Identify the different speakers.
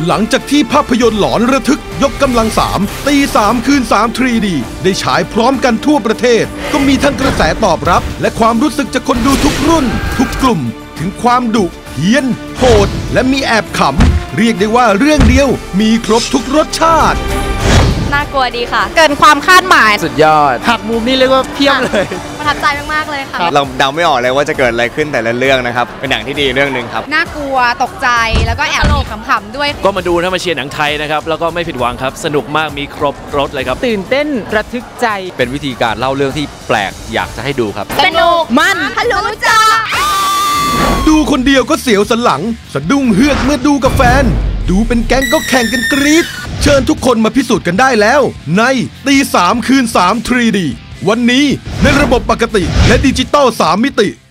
Speaker 1: หลังจากที่ภาพยนตร์หลอนระทึกยกกำลัง3ตี3คืน3 3D ได้ฉายพร้อมกันทั่วประเทศก็มีทั้งกระแสตอบรับและความรู้สึกจากคนดูทุกรุ่นทุกกลุ่มถึงความดุเฮี้ยนโหดและมีแอบขำเรียกได้ว่าเรื่องเดียวมีครบทุกรสชาติ
Speaker 2: น่ากลัวดีค่ะ
Speaker 3: เกินความคาดหมาย
Speaker 4: สุดยอดหักมุมนี่เรียกว่าเพี้ยมเลย
Speaker 2: ประทับใจมากๆเลยค่ะ
Speaker 5: เราเดาไม่ออกเลยว่าจะเกิดอะไรขึ้นแต่ละเรื่องนะครับเป็นหนังที่ดีเรื่องหนึ่งครับ
Speaker 3: น่ากลัวตกใจแล้วก็แอบมีขำๆด้วย
Speaker 4: ก็มาดูนะมาเชียร์หนังไทยนะครับแล้วก็ไม่ผิดหวังครับสนุกมากมีครบรสเลยครับ
Speaker 6: ตื่นเต้นระทึกใจ
Speaker 4: เป็นวิธีการเล่าเรื่องที่แปลกอยากจะให้ดูครับ
Speaker 2: สนุก
Speaker 3: มัน
Speaker 2: ทะลุจอ
Speaker 1: ดูคนเดียวก็เสียวสันหลังสะดุ้งเฮือกเมื่อดูกับแฟนดูเป็นแก๊งก็แข่งกันกรี๊ดเชิญทุกคนมาพิสูจน์กันได้แล้วในตี3คืน3 3D วันนี้ในระบบปกติและดิจิตอล3 มิติ